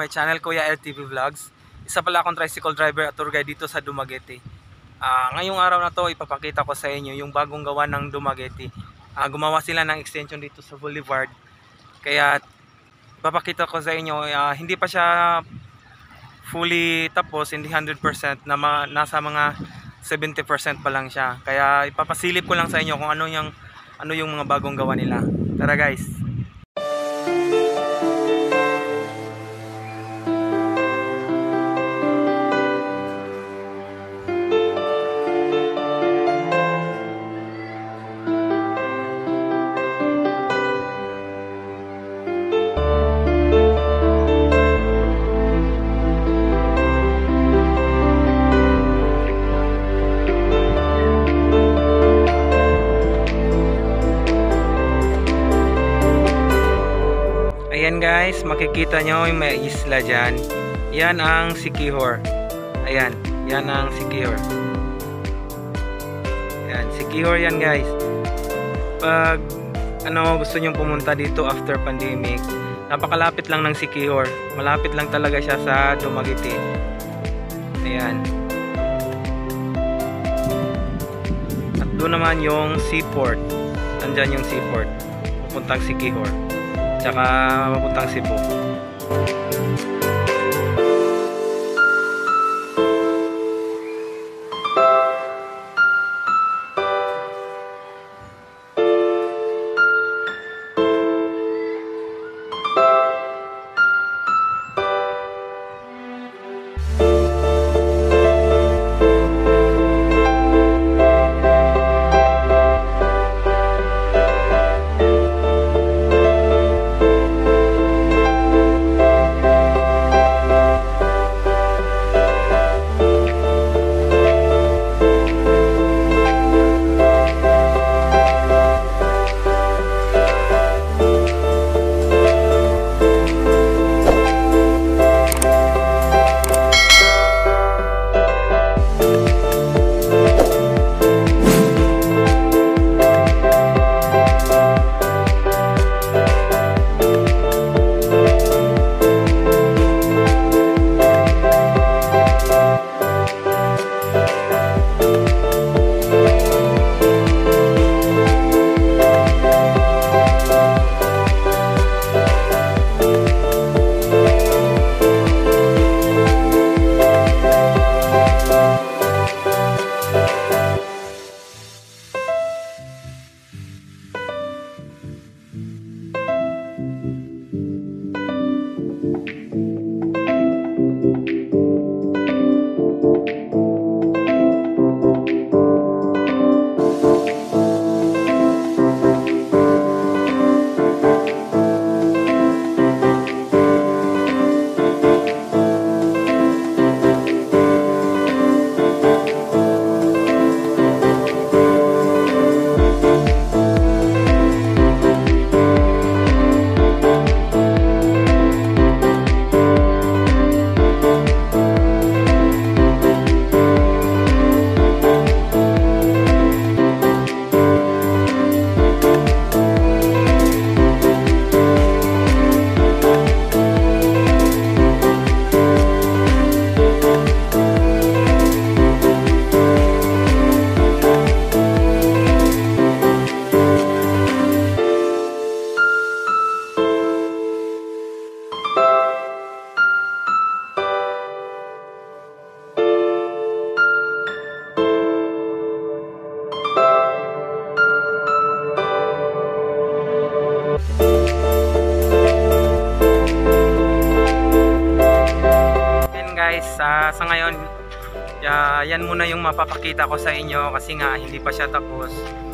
my channel, Kuya LTV Vlogs. Isa pala akong tricycle driver at tour guide dito sa Dumaguete. Ngayong araw na to, ipapakita ko sa inyo yung bagong gawa ng Dumaguete. Gumawa sila ng extension dito sa Boulevard. Kaya ipapakita ko sa inyo, hindi pa siya fully tapos, hindi 100%, na nasa mga 70% pa lang siya. Kaya ipapasilip ko lang sa inyo kung ano yung mga bagong gawa nila. Tara guys! Ayan guys, makikita nyo yung may isla dyan. Yan ang Siquijor. Ayan, yan ang Siquijor. Ayan, Siquijor yan guys. Pag gusto nyo pumunta dito after pandemic, napakalapit lang ng Siquijor. Malapit lang talaga siya sa Dumaguete. Ayan. At doon naman yung seaport. Nandyan yung seaport. Pupuntang Siquijor. Tsaka mapuntang Cebu. Guys, sa ngayon yan muna yung mapapakita ko sa inyo kasi nga hindi pa siya tapos.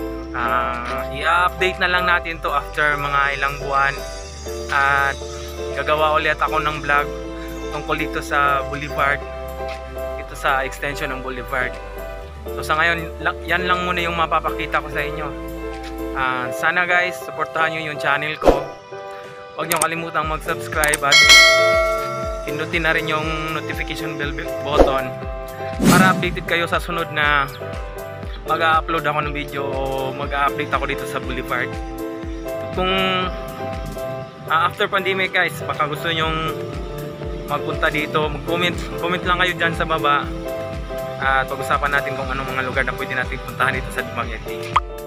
I-update na lang natin to after mga ilang buwan at gagawa ulit ako ng vlog tungkol dito sa Boulevard, ito sa extension ng Boulevard. So sa ngayon yan lang muna yung mapapakita ko sa inyo. Sana guys, supportahan nyo yung channel ko. Huwag nyo kalimutang mag-subscribe at pindutin na rin yung notification bell button para updated kayo sa sunod na mag-upload ako ng video o mag-update ako dito sa Boulevard. Kung after pandemic guys, baka gusto nyong magpunta dito. Mag-comment lang kayo dyan sa baba at pag-usapan natin kung anong mga lugar na pwede natin puntahan dito sa Dumaguete.